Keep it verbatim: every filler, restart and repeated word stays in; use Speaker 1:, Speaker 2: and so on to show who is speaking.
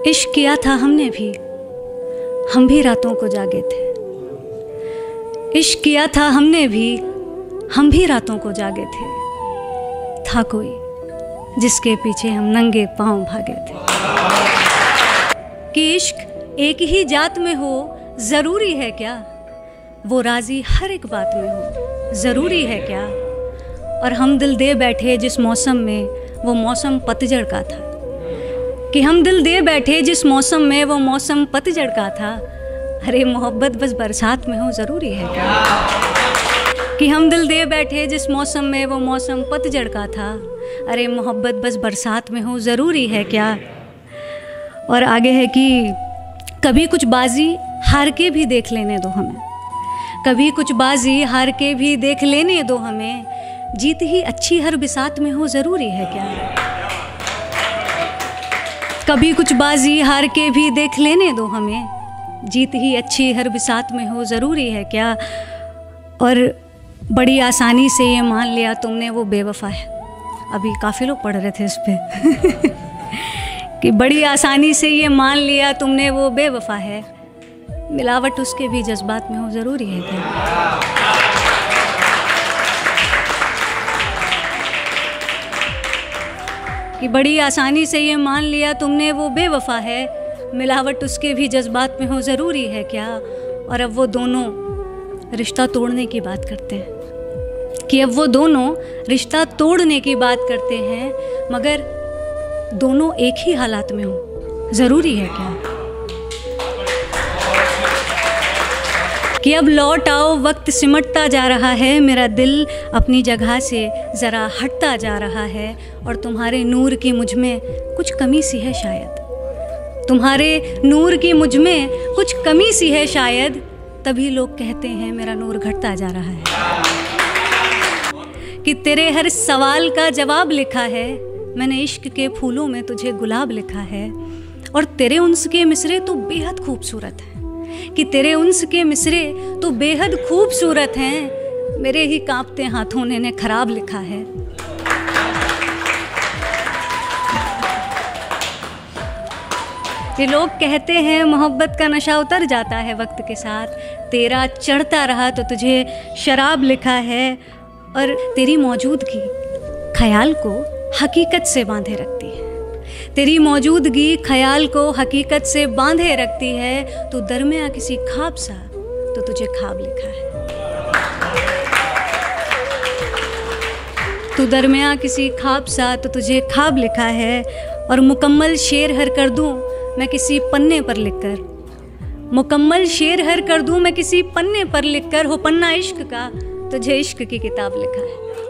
Speaker 1: इश्क किया था हमने भी, हम भी रातों को जागे थे। इश्क किया था हमने भी, हम भी रातों को जागे थे। था कोई जिसके पीछे हम नंगे पांव भागे थे। कि इश्क एक ही जात में हो ज़रूरी है क्या? वो राज़ी हर एक बात में हो ज़रूरी है क्या? और हम दिल दे बैठे जिस मौसम में, वो मौसम पतझड़ का था। कि हम दिल दे बैठे जिस मौसम में, वो मौसम पतझड़ का था। अरे मोहब्बत बस बरसात में हो ज़रूरी है क्या? कि हम दिल दे बैठे जिस मौसम में, वो मौसम पतझड़ का था। अरे मोहब्बत बस बरसात में हो ज़रूरी है क्या? और आगे है कि कभी कुछ बाजी हार के भी देख लेने दो हमें। कभी कुछ बाजी हार के भी देख लेने दो हमें। जीत ही अच्छी हर बिसात में हो ज़रूरी है क्या? कभी कुछ बाजी हार के भी देख लेने दो हमें। जीत ही अच्छी हर बिसात में हो ज़रूरी है क्या? और बड़ी आसानी से ये मान लिया तुमने वो बेवफा है। अभी काफ़ी लोग पढ़ रहे थे इस पे कि बड़ी आसानी से ये मान लिया तुमने वो बेवफा है। मिलावट उसके भी जज्बात में हो ज़रूरी है क्या? कि बड़ी आसानी से ये मान लिया तुमने वो बेवफा है। मिलावट उसके भी जज्बात में हो ज़रूरी है क्या? और अब वो दोनों रिश्ता तोड़ने की बात करते हैं। कि अब वो दोनों रिश्ता तोड़ने की बात करते हैं, मगर दोनों एक ही हालात में हो ज़रूरी है क्या? कि अब लौट आओ, वक्त सिमटता जा रहा है। मेरा दिल अपनी जगह से ज़रा हटता जा रहा है। और तुम्हारे नूर की मुझ में कुछ कमी सी है शायद। तुम्हारे नूर की मुझ में कुछ कमी सी है शायद। तभी लोग कहते हैं मेरा नूर घटता जा रहा है। कि तेरे हर सवाल का जवाब लिखा है। मैंने इश्क के फूलों में तुझे गुलाब लिखा है। और तेरे उन्स के मिसरे तो बेहद खूबसूरत हैं। कि तेरे उन्स के मिसरे तो बेहद खूबसूरत हैं। मेरे ही कांपते हाथों ने, ने खराब लिखा है। ये लोग कहते हैं मोहब्बत का नशा उतर जाता है वक्त के साथ। तेरा चढ़ता रहा तो तुझे शराब लिखा है। और तेरी मौजूदगी ख्याल को हकीकत से बांधे रखती है। तेरी मौजूदगी ख्याल को हकीकत से बांधे रखती है। तो दरमिया किसी ख्वाब सा तो तुझे ख्वाब लिखा है। तू दरमिया किसी ख्वाब सा तो तुझे ख्वाब लिखा है। और मुकम्मल शेर हर कर दूं मैं किसी पन्ने पर लिखकर। मुकम्मल शेर हर कर दूं मैं किसी पन्ने पर लिखकर। हो पन्ना इश्क का, तुझे इश्क की किताब लिखा है।